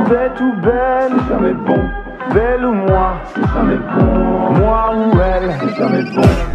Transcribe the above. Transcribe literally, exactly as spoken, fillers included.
bête ou belle, c'est jamais bon. belle ou moi, C'est jamais bon. moi ou elle, C'est jamais bon.